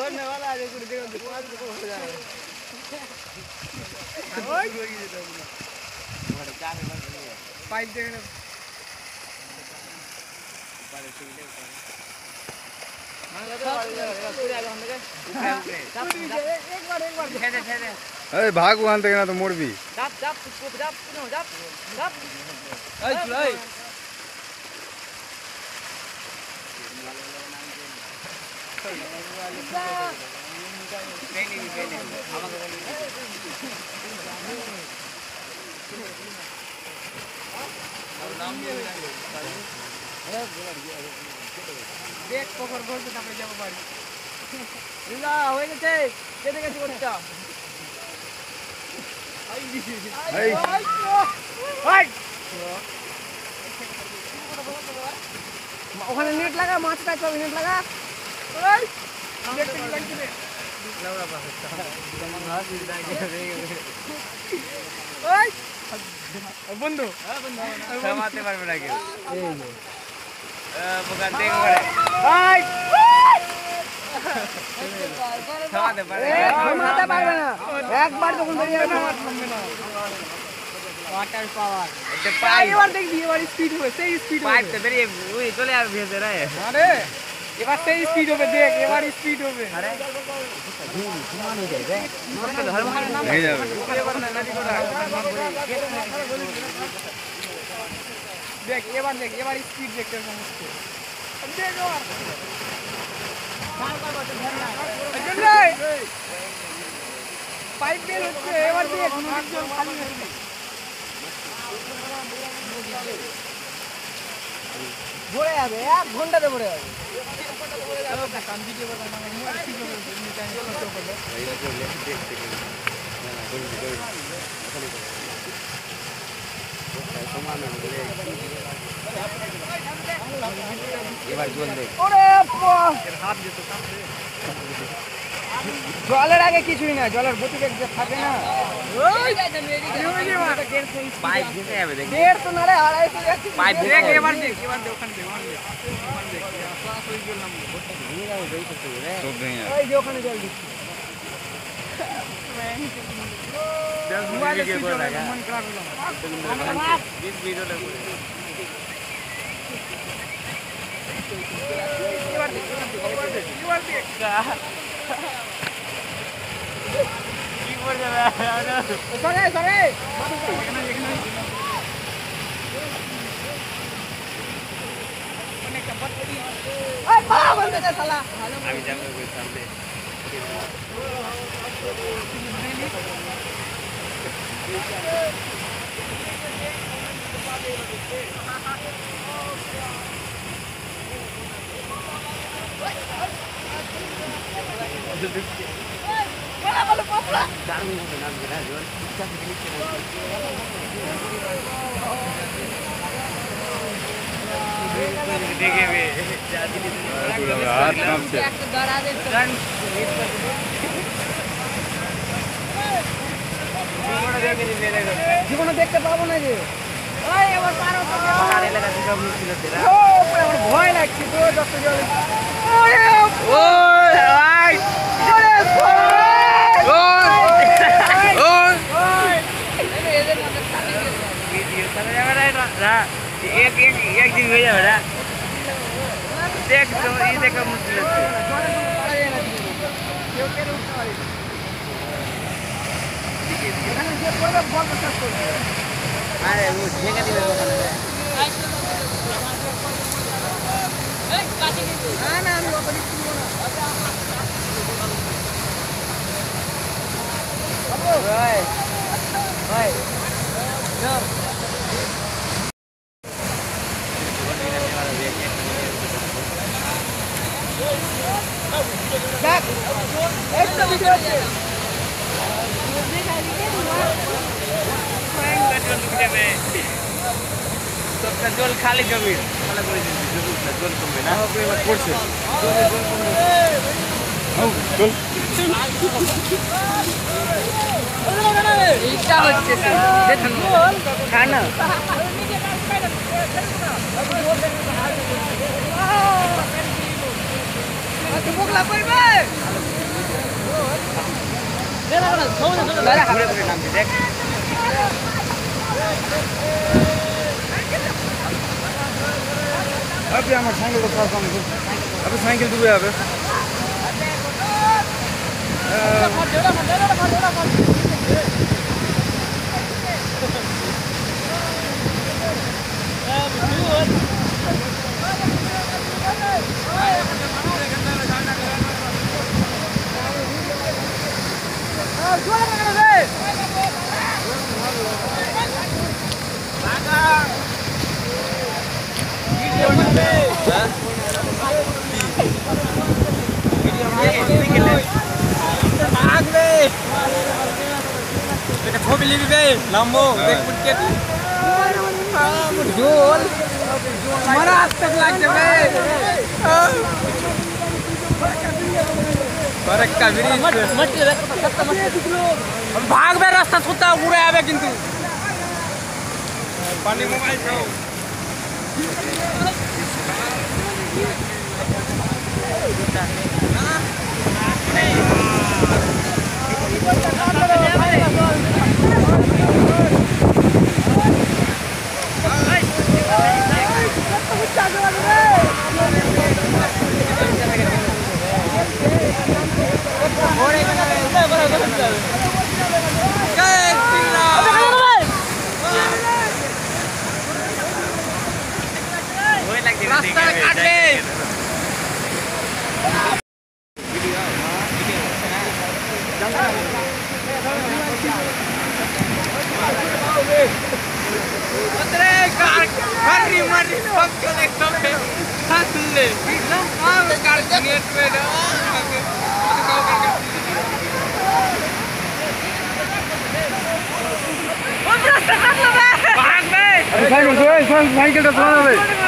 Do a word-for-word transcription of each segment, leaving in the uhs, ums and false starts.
भरने वाला है कुछ देखो पांच को हो जाए ओए हमारे चार में बन रही है पाइप देखने ऊपर से ले ऊपर मान लो तो पूरा हम लगे एक बार एक बार ठहरे ठहरे अरे भाग वहां तक ना तो मोड़ भी जप जप उसको जप सुनो जप जप ए चुलाई ट्रेनिंग ट्रेनिंग और नाम भी देख पकड़ बोल तो तापरे যাব বাড়ি ইলা হয়ে গেছে কেটে গেছে ওটা আই এই হাই ওখানে নেট লাগা মাছটা তো নেট লাগা ওই দেখতে কি লাগছে রে লাউরা পাস তোমার হাত দিয়ে রে ওই বন্ধু হ্যাঁ বন্ধু থামাতে পারবে না কেউ এই নে এ বগান দেখ করে হাই থামাতে পারবে থামাতে পারবে না একবার যখন বেরিয়ে যাবে থামবে না ওয়াটার পাওয়ার এটা পাইপ এবার দেখবি এবার স্পিড হবে সেই স্পিড পাইপ তো বেরিয়ে ওই চলে আসবে ভেতরে রে আরে এবার সেই স্পিড হবে দেখ এবার স্পিড হবে আরে সমান হয়ে যাবে নরকে ধর্ম নাম হয়ে যাবে এবার না নদী কোটা দেখ এবার দেখ এবার স্পিড দেখতে সমস্ত দেখ এবার পাইপ বের হচ্ছে এবার দেখ একদম খালি হচ্ছে ভরে যাবে এক ঘন্টাতে ভরে যাবে এবার জল দেখ জলের আগে কিছুই না জলের গতিবেগ যে থাকে না পাইপ ঘেসে যাবে দেখ দেড় তো না রে আড়াইশো যাচ্ছে পাইপ দেখ এবার দেখ এবার দেখ ওখানে দেখ ওখানে দেখ ক্লাস হয়ে গেল নাম ভেঙে যাবে দেই তো রে সব ভেঙে যাবে ওই যে ওখানে জল দিচ্ছে দশ মিনিট কি করে লাগা মন খারাপ হলো বিশ ভিডিও লাগবে এবার দেখ এবার দেখ এবার দেখ কি করে যাবে সরে সরে এখানে এখানে অনেক কাপড় পড়ি এই পালা বন্ধ দে শালা আমি যাব কই সামনে Wala wala popla. Dami mo na nila, John. Dege be. Jadi ni. Rahat kam se. Dara de. জীবনে দেখতে পাবো না যে ওই এবার পার হতে পাহাড় এলাকা থেকে মুশকিল হচ্ছে না ও আমার ভয় লাগছে তো যত জল ওই ওই ভাই জোরে ওই ওই এদের মধ্যে খালি ভিডিও চলে যাবে না এক এক এক দিন হয়ে যাবে না দেখ তো এই দেখা মুশকিল হচ্ছে কেউ কেন উঠতে পারি এখানে যে পড়বে বল প্রকাশ করবে আরে ও ঝেঁকে দিবে ওখানে এই কাছে দিতে না না আমি ওখানে দিব না বাবু ভাই ভাই চল দেখ একটা ভিডিও আছে জল খালি জমি খালি করে জল কমবে না করছে ইচ্ছা হচ্ছে ঠান্ডা বকলা করবে दादा खबरे पूरे नाम देख अभी हमारे साइकिल को पास हम अभी साइकिल डूबे अबे लंबो देख पुटके जोल मरा तक लग जावे बरक का ब्रिज मत हम भाग बे रास्ता छुटा उड़े आवे किंतु पानी मोबाइल छो रास्ता काट ले अरे कार हरी मरी सब चले सब हाथ ले एकदम काम कर नेट में ना भाग बे साइकिल से साइकिल का चलाना बे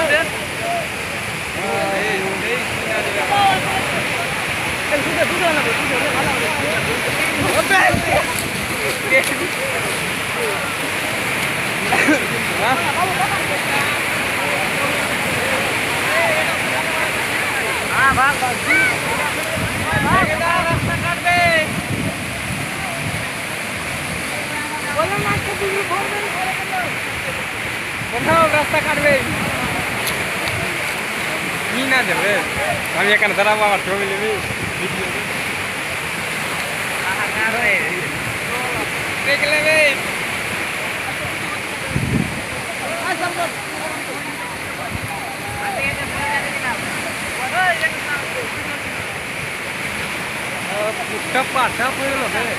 हाँ भाग भाग रास्ता काट दे बोलो ना कभी भी बोल दे बनाओ रास्ता काट दे ये ना दे बे हम ये करना जरा बाबा छोड़ ले भी हाँ कार रे देख ले बे आ सब लोग आते हैं टप्पा टप हो गलो बे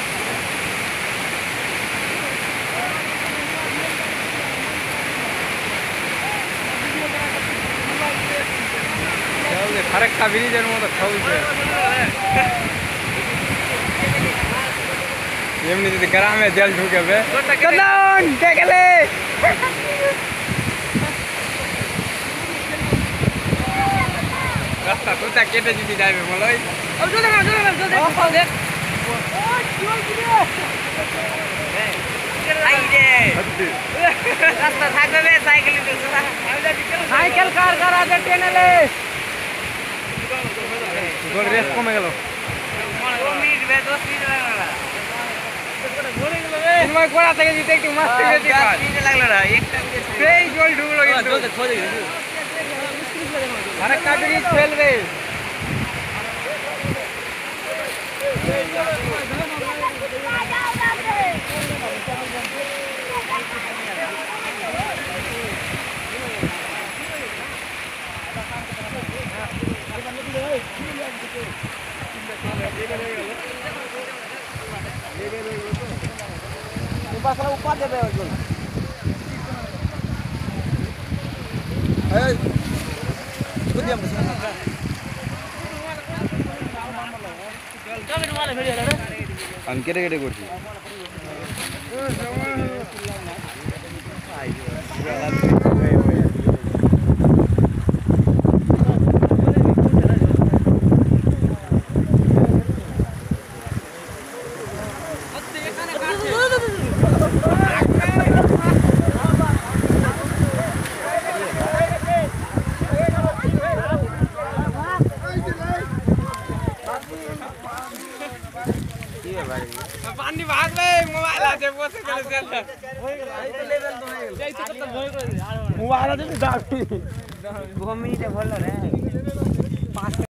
जाओगे फरक का ब्रिज है वो तो खाऊ से एमनी जदी गरा में जल ढुके बे कदन देख ले रास्ता तो तक केटे जदी जाबे मोलई अब जो देखा जो देखा जो देख ओ जोल गिरे आई रे रास्ता थाकबे बे साइकिल तो साइकिल कार करा दे टेनले गोल रेस कम गेलो दो मिनट बे दस मिनट लागला गोले गेलो बे इनमे कोड़ा থেকে জিতে একটু মস্ত গেছি দस मिनट লাগলো रे एक সেই গোল ঢুকলো কিন্তু জলদি খোদে গেছি আরে কাটরি খেল রে Pasal upah dia bayar jual. Hey, tu diam di sana. Jangan malah beli ada. Angkere kede kursi. পানি ভাগবে মোবাইল আছে বসে গেলে সেন্টার হয়ে গেল এই তো লেভেল তো হয়ে গেল এই তো কত ভয় করে মোবাইল আছে দাও দু মিনিটে ভালো রে